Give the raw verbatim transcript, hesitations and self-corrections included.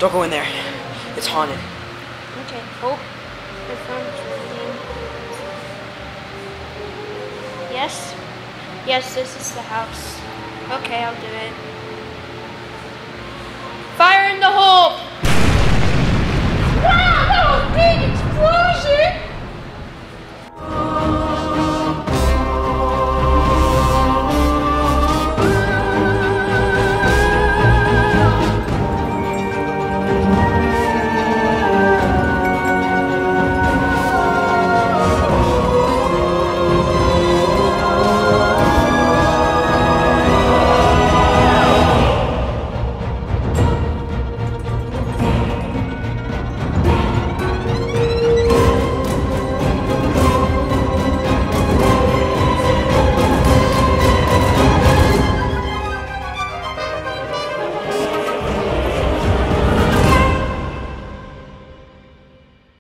Don't go in there. It's haunted. Okay. Oh, my phone's ringing. Yes? Yes, this is the house. Okay, I'll do it. Fire in the hole!